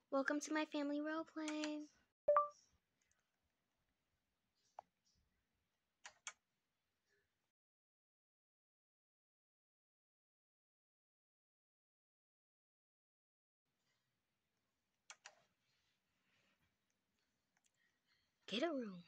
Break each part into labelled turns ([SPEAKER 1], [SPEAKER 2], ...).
[SPEAKER 1] Welcome to my family roleplay. Get a room.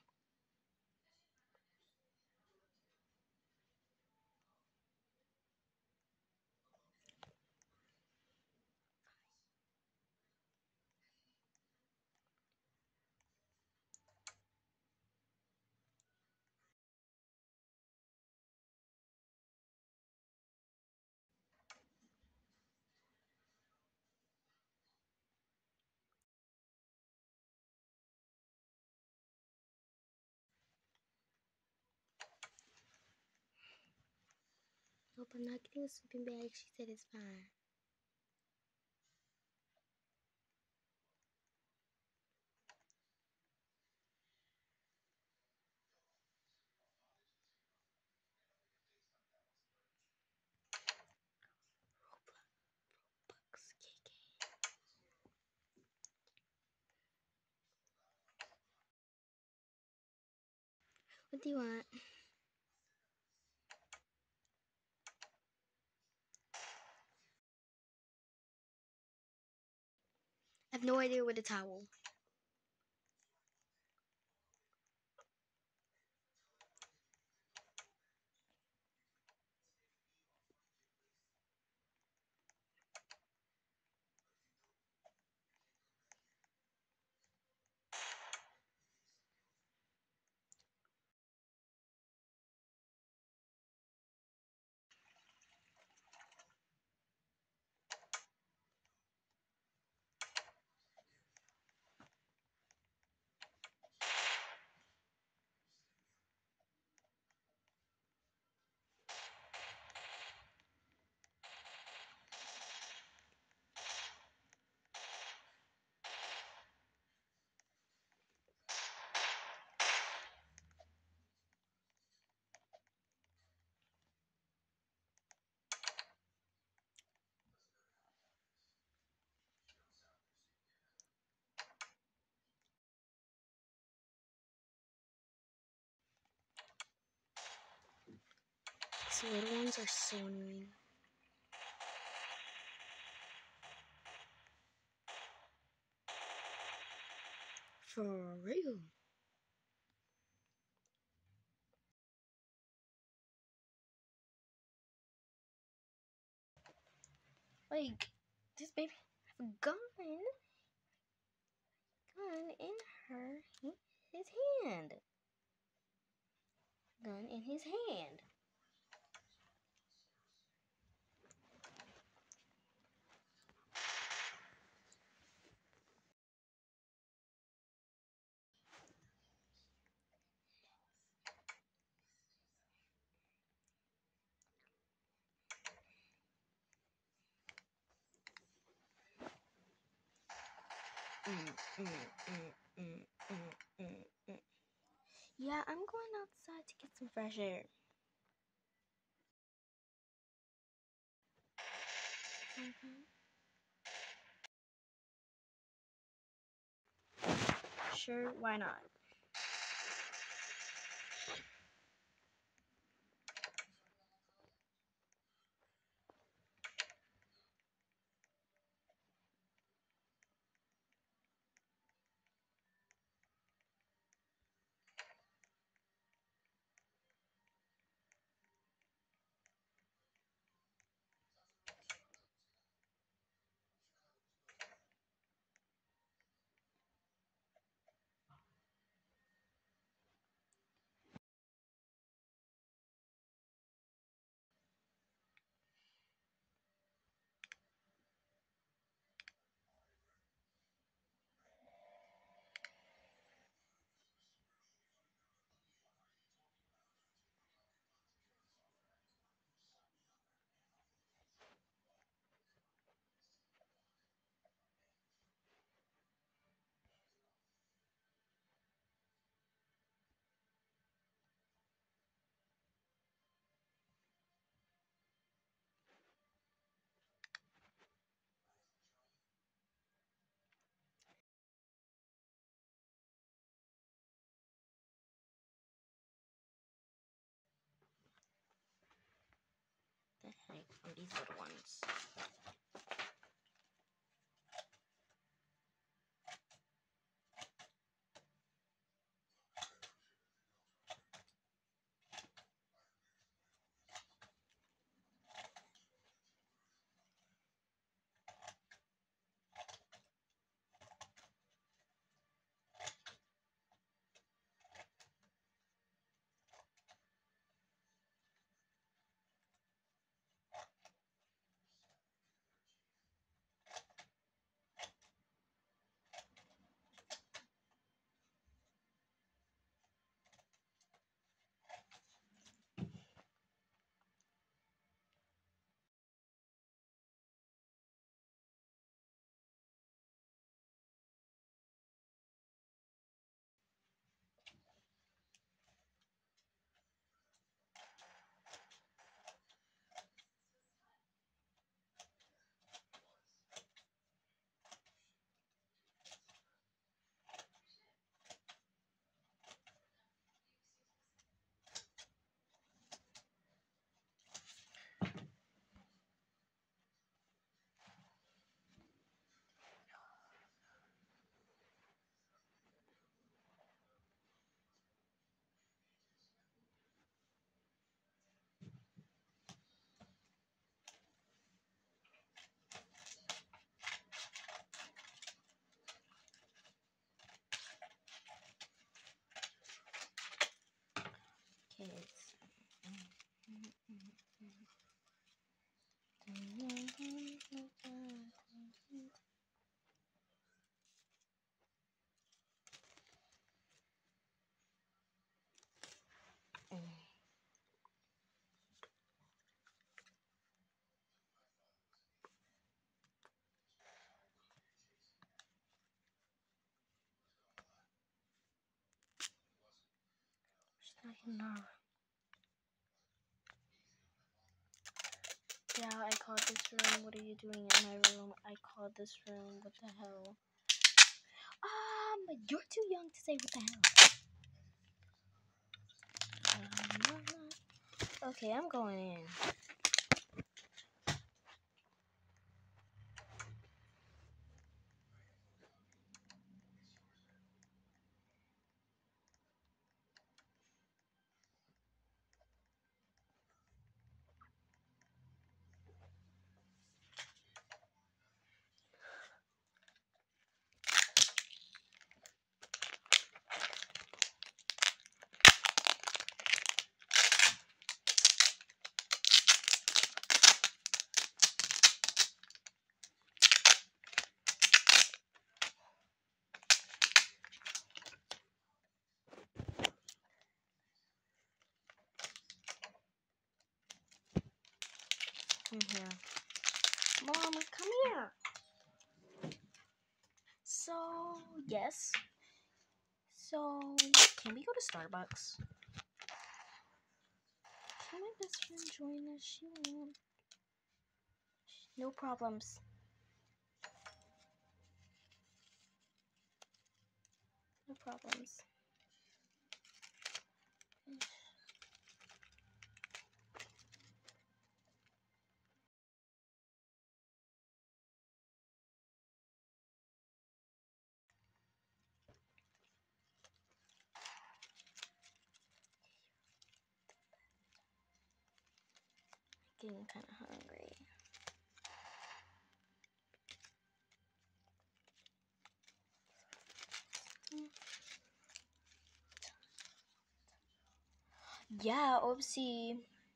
[SPEAKER 1] Nope, I'm not getting a sleeping bag. She said it's fine. Roblox, KK. What do you want? I have no idea where the towel. These little ones are so annoying. For real. Like, this baby has a gun in his hand. Gun in his hand. Yeah, I'm going outside to get some fresh air. Sure, why not? Like from these little ones. Kids. Yeah, I called this room. What are you doing in my room? I called this room. What the hell? You're too young to say what the hell. Okay, I'm going in. I'm here. Mom, come here. So, yes. So, can we go to Starbucks? Can my best friend join us? She won't. No problems. No problems. Getting kind of hungry. Yeah, oopsie.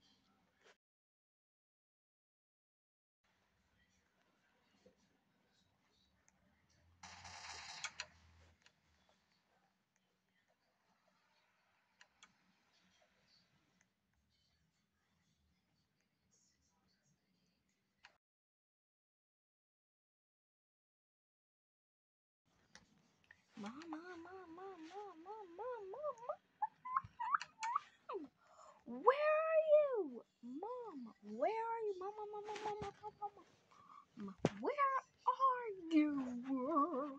[SPEAKER 1] Mom, mom, mom, mom, mom, mom, mom, mom, mom. Where are you? Mom, where are you? Mom, mom, mom, mom, mom, mom, mom, mom. Where are you?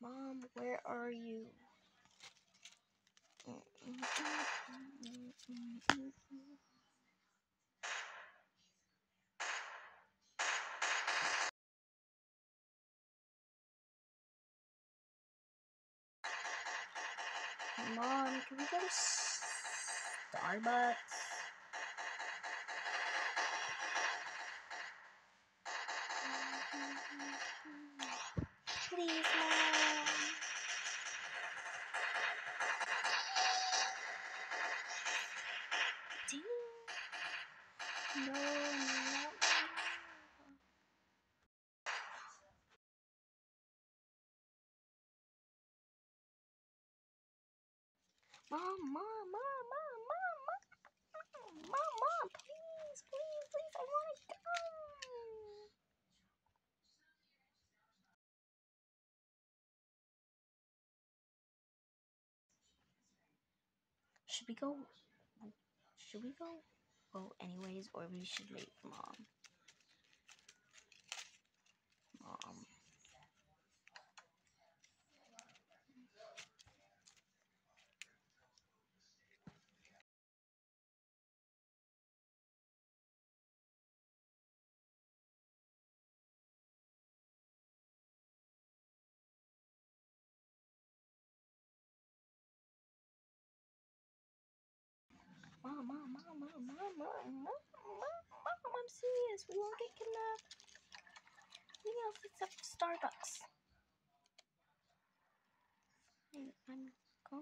[SPEAKER 1] Mom, where are you? Mom, can we go to Starbucks? Please, Mom. No, not Mom, Mom, Mom, Mom, Mom, Mom, Mom, Mom, please, please, please, I want to go. Should we go? Should we go? Oh, anyways, or we should wait for Mom. Mom. Mom, Mom, Mom, Mom, Mom, Mom, Mom, Mom, I'm serious. We won't get kidnapped. We gotta fix up Starbucks. I'm going to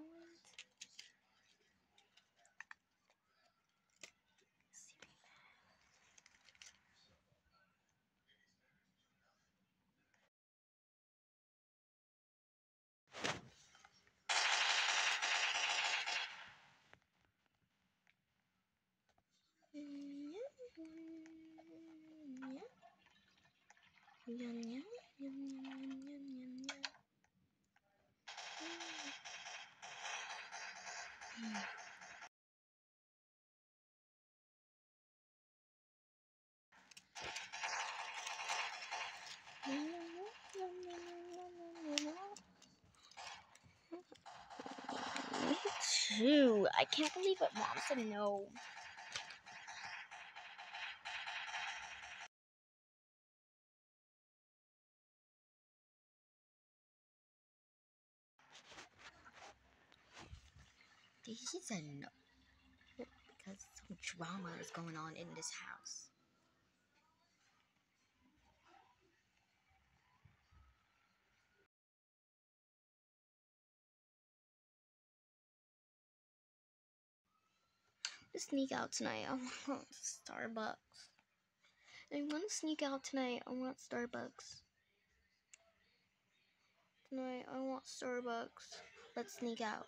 [SPEAKER 1] see. Me too. I can't believe it. Mom said no. She said no because some drama is going on in this house. To sneak out tonight. I want Starbucks. I want to sneak out tonight. I want Starbucks. Tonight, I want Starbucks. Let's sneak out.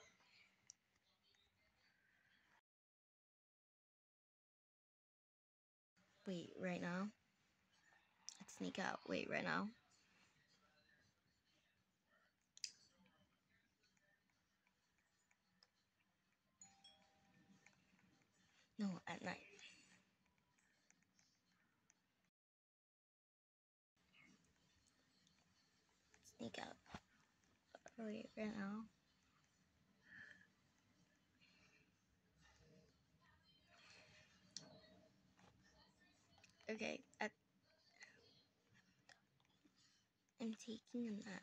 [SPEAKER 1] Wait, right now? Let's sneak out. Wait, right now? No, at night. Sneak out. Wait, right now? Okay, I'm taking a nap.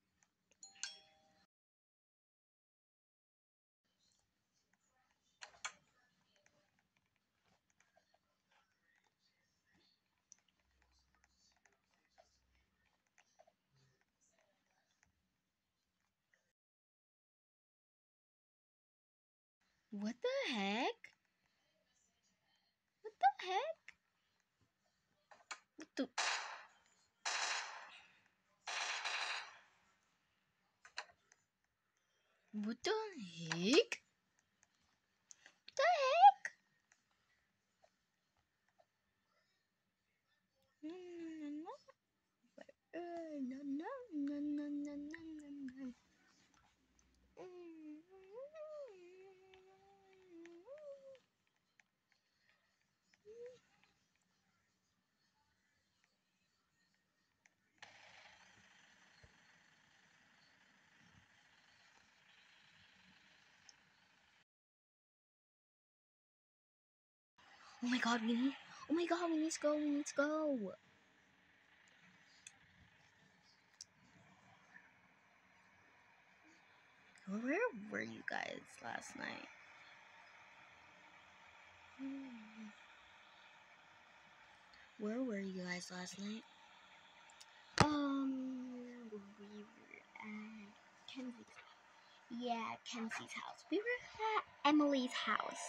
[SPEAKER 1] What the heck? What the heck? What the... What the heck? What the heck? Oh my god, we need. Oh my god, we need to go. We need to go. Where were you guys last night? Where were you guys last night? We were at Kenzie's. Yeah, Kenzie's house. We were at Emily's house.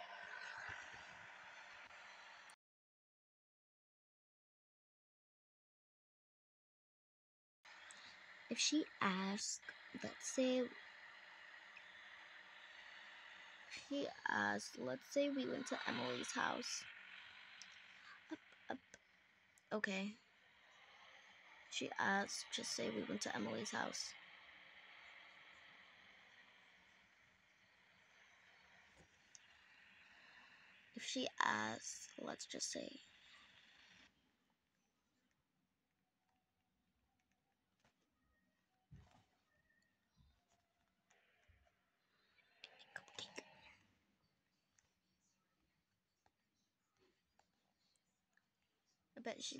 [SPEAKER 1] If she asks, let's say we went to Emily's house. Up. Okay. She asked, just say we went to Emily's house. If she asks, let's just say. I bet she.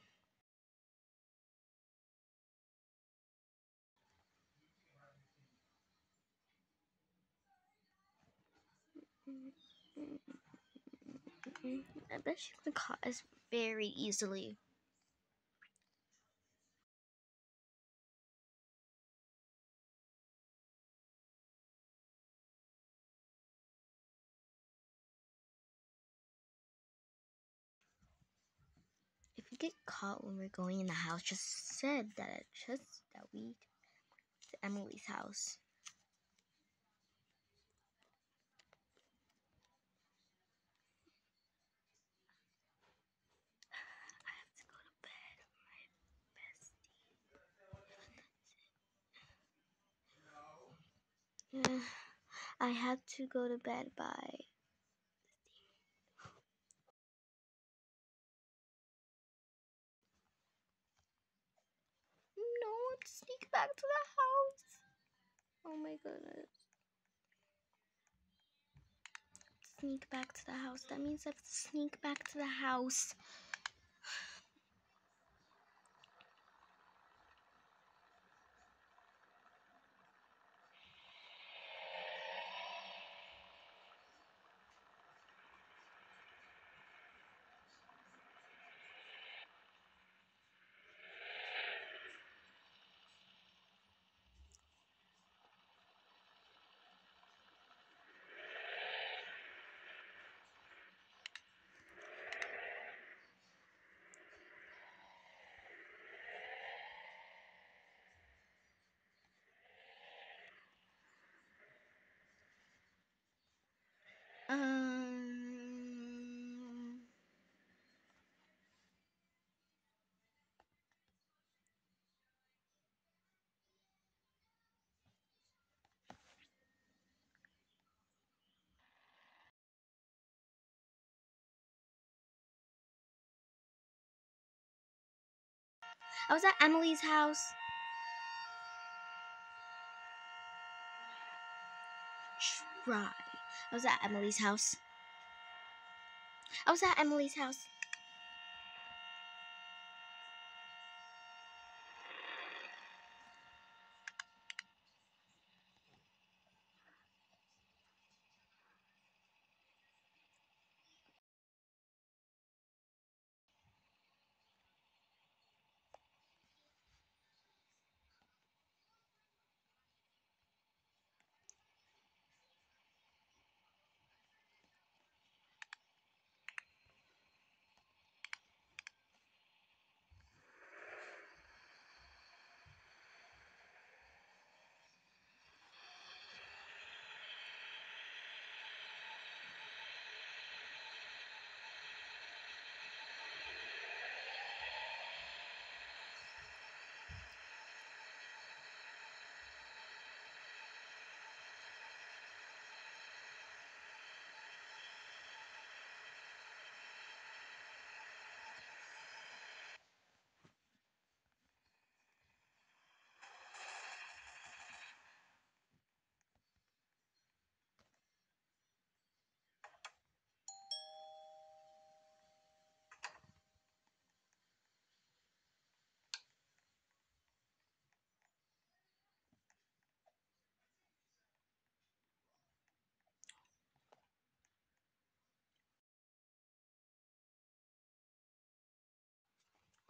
[SPEAKER 1] I bet she can caught us very easily. If we get caught when we're going in the house, just said that we to Emily's house. I have to go to bed, my bestie. I have to go to bed by. No, I have to sneak back to the house. Oh my goodness. Sneak back to the house. That means I have to sneak back to the house. I was at Emily's house. Try. I was at Emily's house. I was at Emily's house.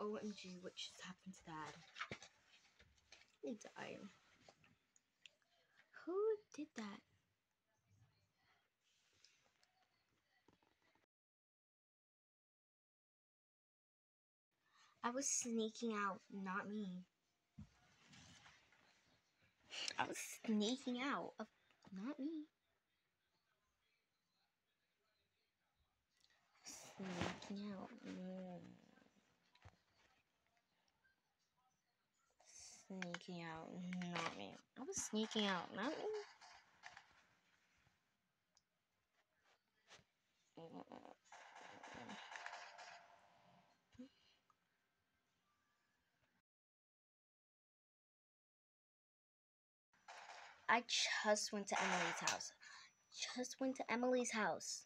[SPEAKER 1] OMG, what just happened to Dad? He died. Who did that? I was sneaking out, not me. I was sneaking out, not me. Sneaking out. Sneaking out, not me. I was sneaking out, not me. I just went to Emily's house. Just went to Emily's house.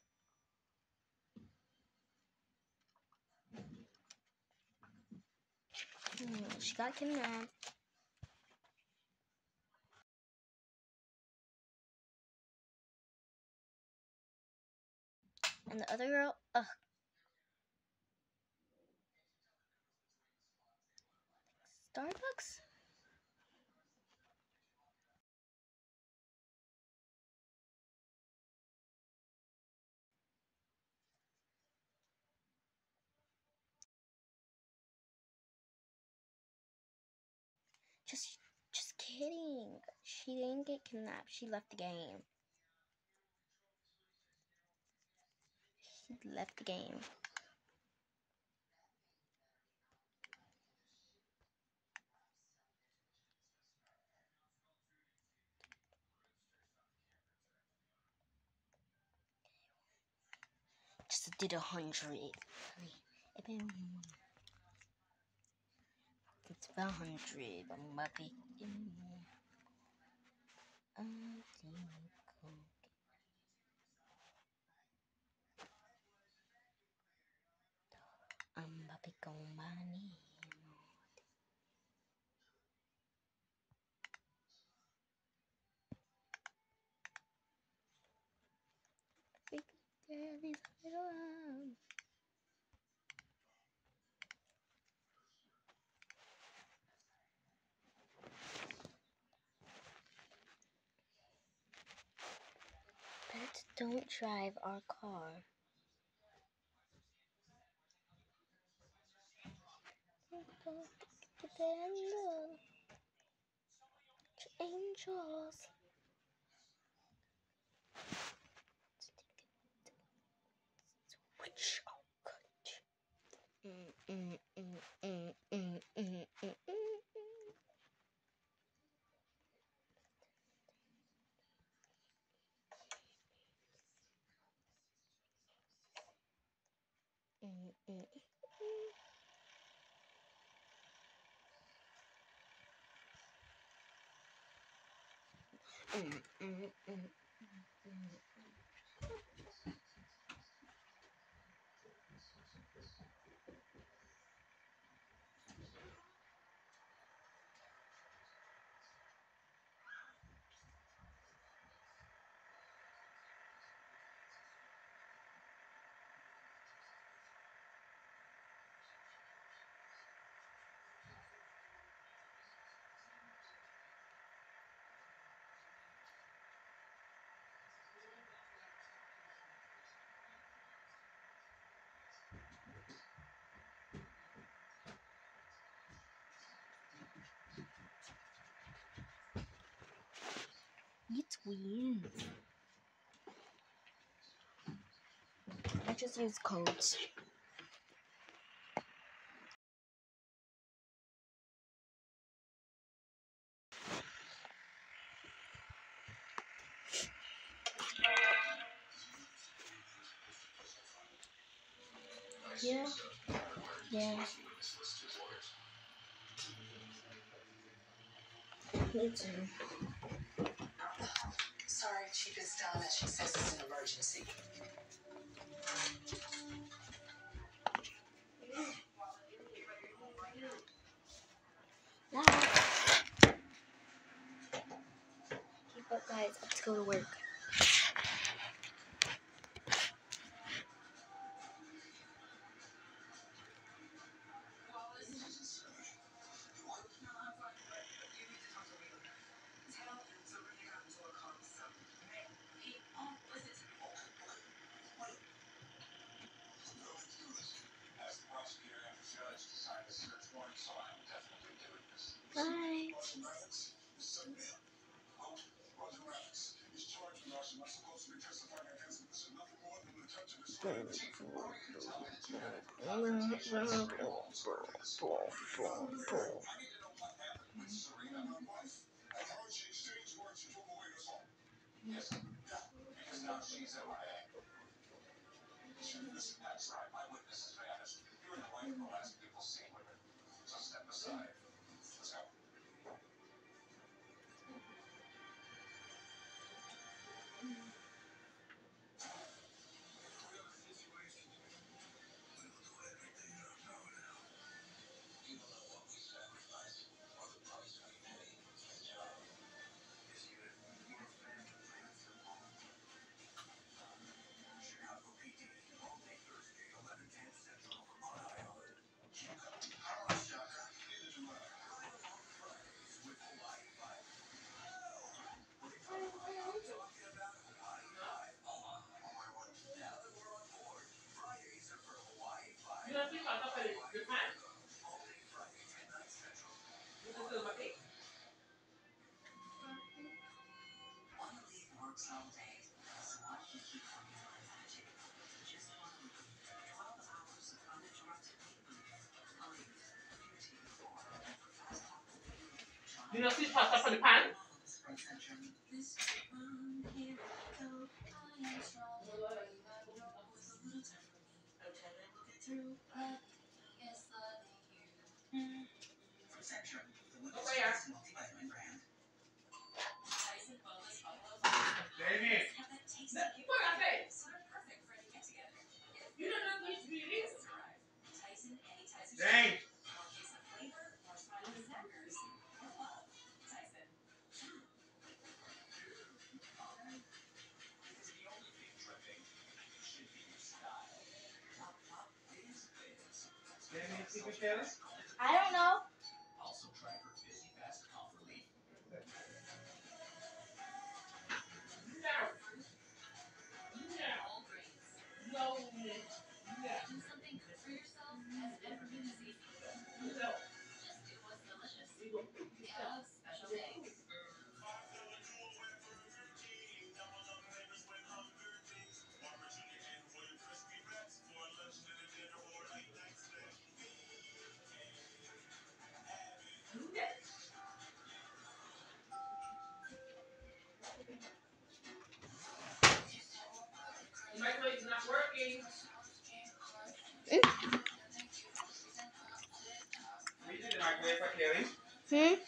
[SPEAKER 1] She got kidnapped. And the other girl, Starbucks? Just kidding. She didn't get kidnapped. She left the game. She left the game. Just did 100. It's 100. I'm happy. I'm happy con money. Pets don't drive our car. Angels. Which It's weird. I just use codes. Yeah. Yeah. Me too.
[SPEAKER 2] Sorry, Chief is telling us she says it's an emergency.
[SPEAKER 1] Now, keep up, guys. I have to go to work.
[SPEAKER 3] You know, see pasta from the pan? Jamie. What I say? You don't know these beauties? James. Jamie, you see Michelle?
[SPEAKER 1] I don't know.
[SPEAKER 3] The microwave's not working. We did the microwave for Kelly.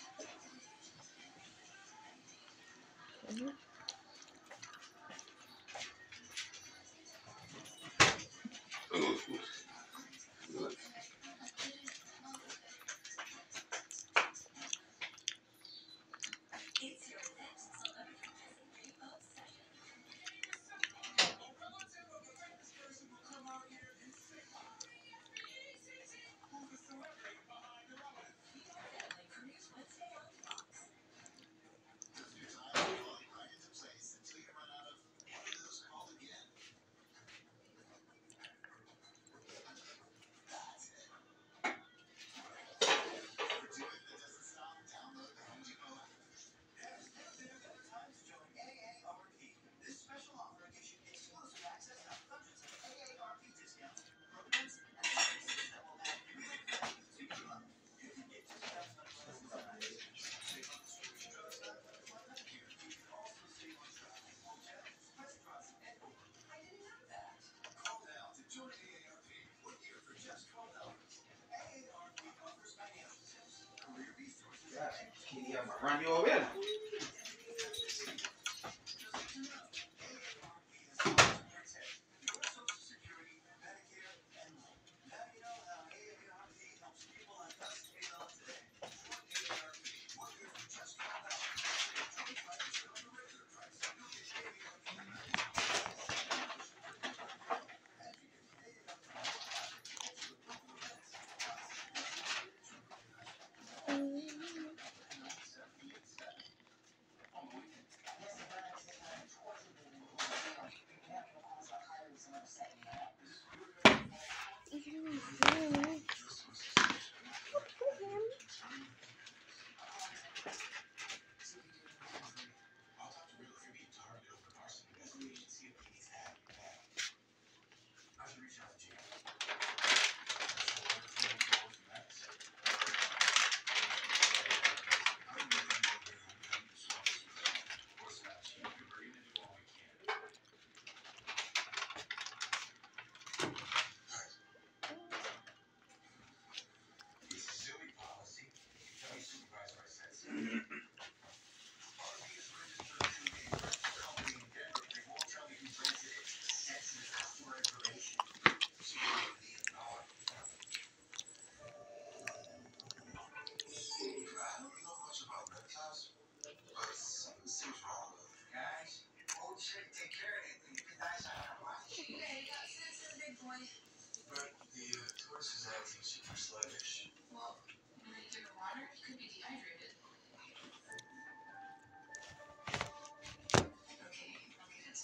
[SPEAKER 3] Run you over in.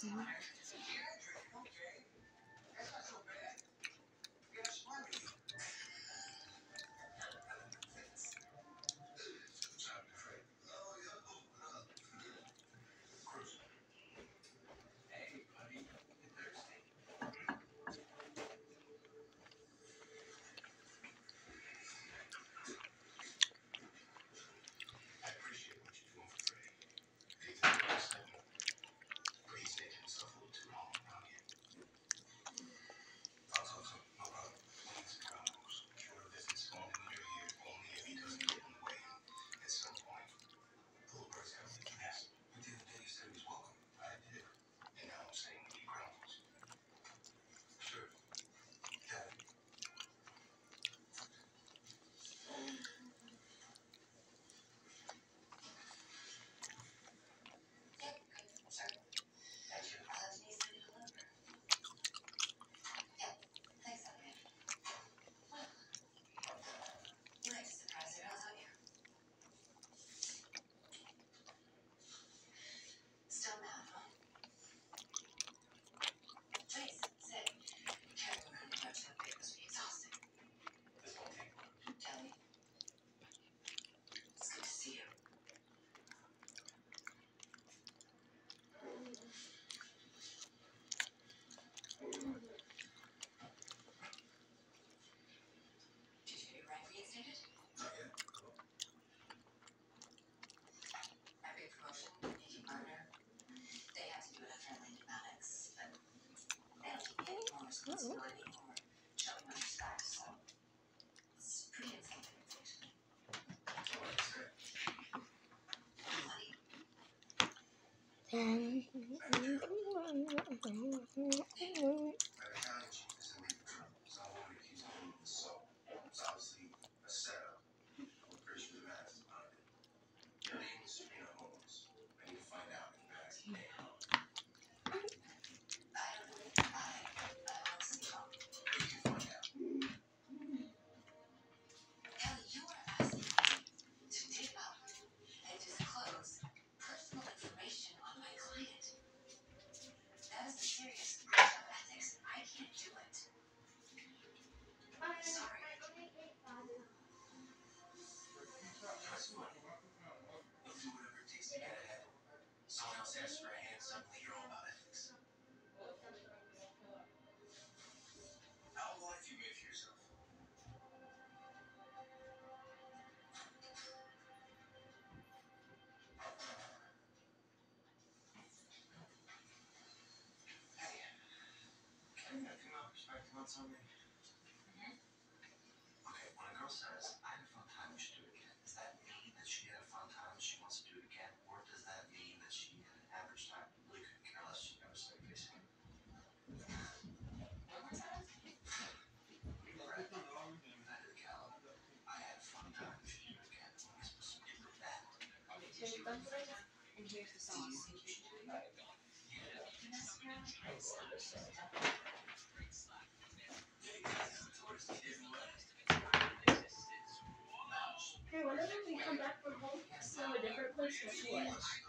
[SPEAKER 1] Hey, whenever we come back from home, smell a different place to what?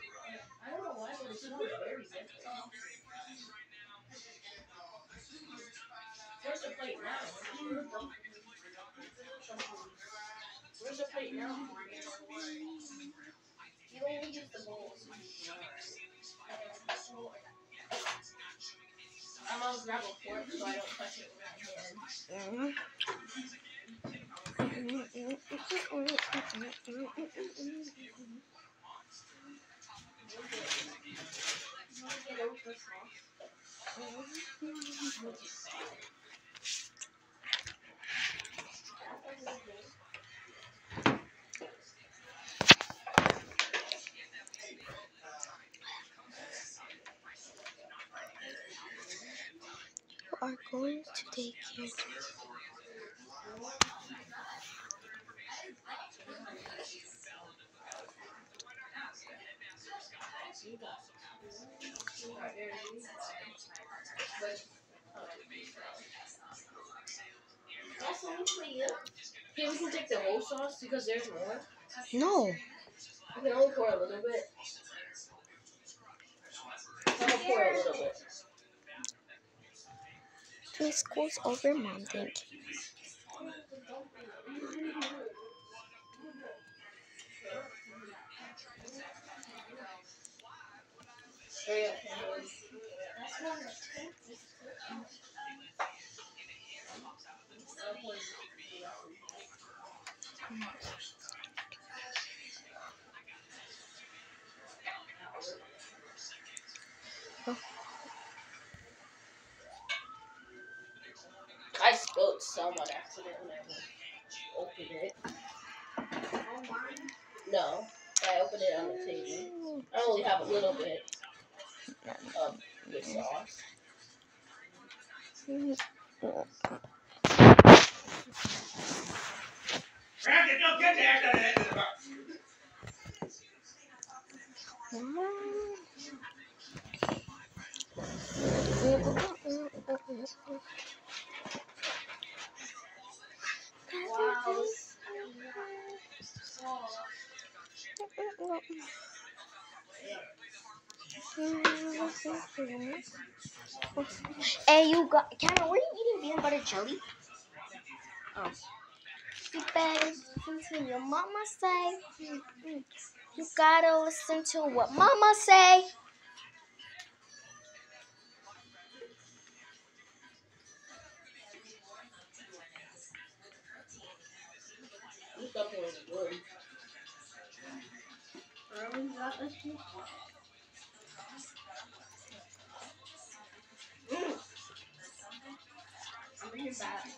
[SPEAKER 1] I don't know why, but it smells very different. Where's the plate now? Where's the plate now? You only use the bowls. I'm gonna grab a fork so I don't touch it with my hand. Are going to take care of That's only for you. Okay, we can take the whole sauce because there's more. No. We can only pour a little bit.
[SPEAKER 4] pour a little bit.
[SPEAKER 1] My school's over, Mom. Thank you.
[SPEAKER 4] Hurry up. I spilled some on accident when I opened it. No, I opened it on the table. I only have a little bit of the sauce.
[SPEAKER 3] Randy, don't get there.
[SPEAKER 4] Wow.
[SPEAKER 1] Hey, you got Cameron, were you eating peanut butter jelly? Oh. You better listen to your mama say. You gotta listen to what mama say.
[SPEAKER 4] This something was good. I'm bringing it back.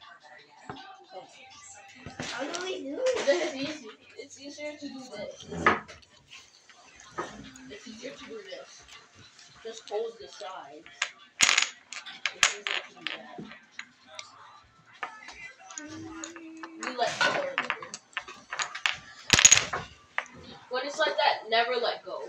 [SPEAKER 4] How do we do this? It's easier to do this. It's easier to do this. Just hold the sides. It's easier to do that. You let go. When it's like that, never let go.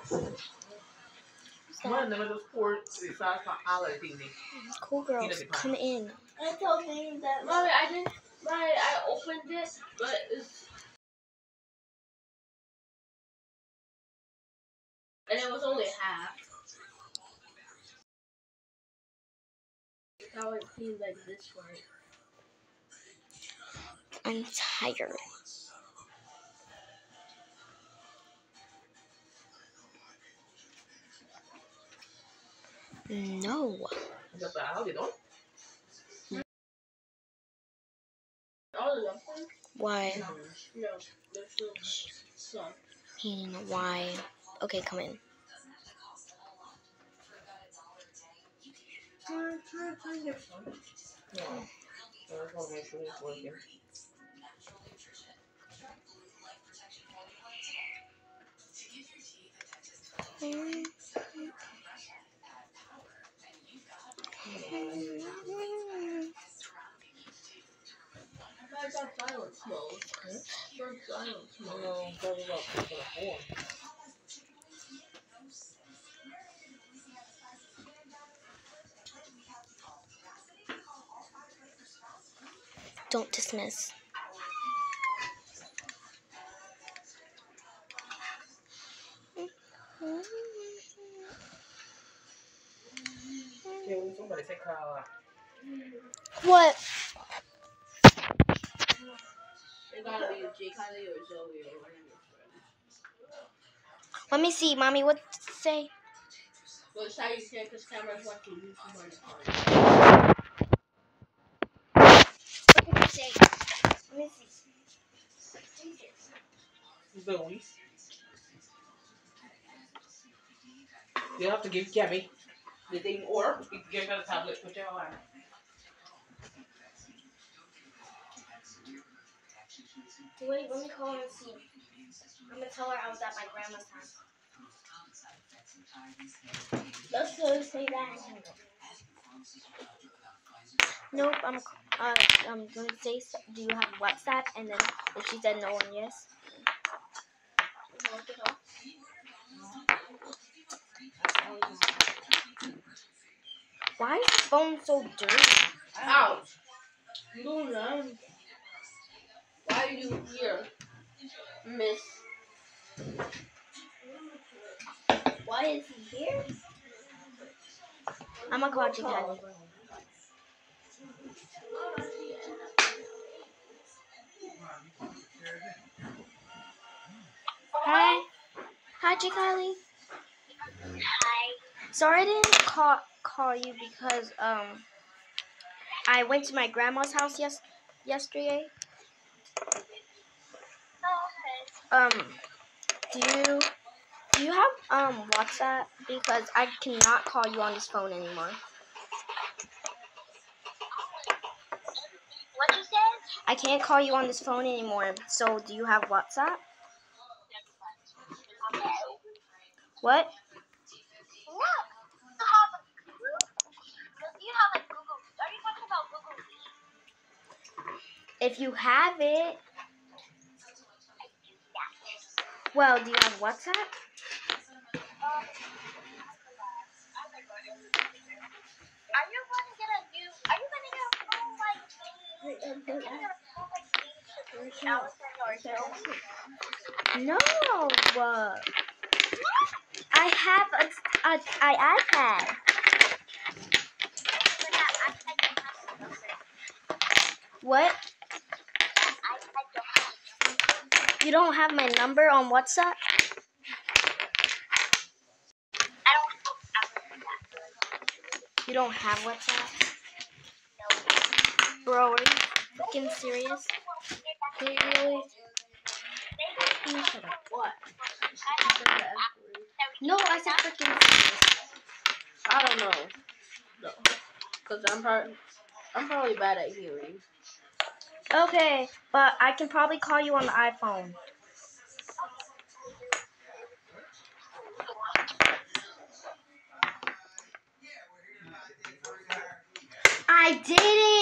[SPEAKER 3] One of those pour the sauce on all of the things.
[SPEAKER 1] Cool girls, come in.
[SPEAKER 4] I told him that. Mommy, I didn't. Mommy, I opened it, but it's. And it was only half. How it seemed like this one.
[SPEAKER 1] I'm tired. No.
[SPEAKER 4] All of them.
[SPEAKER 1] Why?
[SPEAKER 4] No, there's still some.
[SPEAKER 1] Why? Okay, come in.
[SPEAKER 3] Yeah. I just want to make sure it's working.
[SPEAKER 4] I got silence mode. Silence mode.
[SPEAKER 3] No, probably about 4.
[SPEAKER 1] Don't dismiss.
[SPEAKER 3] Okay, somebody say Carla.
[SPEAKER 1] What?
[SPEAKER 4] It gotta be Jay Kylie or Zoe or one of your friends.
[SPEAKER 1] Let me see, Mommy. What did it say?
[SPEAKER 4] Well, it's how you can because cameras watching YouTube on your phone.
[SPEAKER 1] What did it say? Let me see.
[SPEAKER 3] Zoe. You'll have to give Gabby the thing, or you can give her the tablet, put your on.
[SPEAKER 1] Wait, let me call her and see. I'm gonna tell her I was at my grandma's house.
[SPEAKER 4] Let's go say that.
[SPEAKER 1] Nope, I'm gonna say, do you have WhatsApp? And then if she said no and yes. Why is the phone so dirty?
[SPEAKER 4] Ouch! You don't know. Why are you here, Miss? Why is he here?
[SPEAKER 1] I'm gonna call you, Kylie. Hi. Hi, Kylie.
[SPEAKER 5] Hi.
[SPEAKER 1] Sorry I didn't call you because I went to my grandma's house yesterday.
[SPEAKER 5] Oh,
[SPEAKER 1] Do you have WhatsApp? Because I cannot call you on this phone anymore.
[SPEAKER 5] what you said?
[SPEAKER 1] I can't call you on this phone anymore. So do you have WhatsApp?
[SPEAKER 5] Okay.
[SPEAKER 1] What?
[SPEAKER 5] No. You have a group? You have a Google. Are you talking about Google Meet?
[SPEAKER 1] If you have it, well, do you have WhatsApp?
[SPEAKER 5] Are you going to get a new? Are you going to get a phone like? Allison or Joey?
[SPEAKER 1] No. I have a iPad.
[SPEAKER 5] But that iPad don't have the number.
[SPEAKER 1] What?
[SPEAKER 5] iPad don't have.
[SPEAKER 1] You don't have my number on WhatsApp?
[SPEAKER 5] I don't have that.
[SPEAKER 1] You don't have WhatsApp?
[SPEAKER 5] No.
[SPEAKER 1] Bro, are you freaking serious? Really?
[SPEAKER 3] What?
[SPEAKER 1] No, I said freaking serious.
[SPEAKER 4] I don't know. No. Because I'm probably bad at hearing.
[SPEAKER 1] Okay, but I can probably call you on the iPhone. I did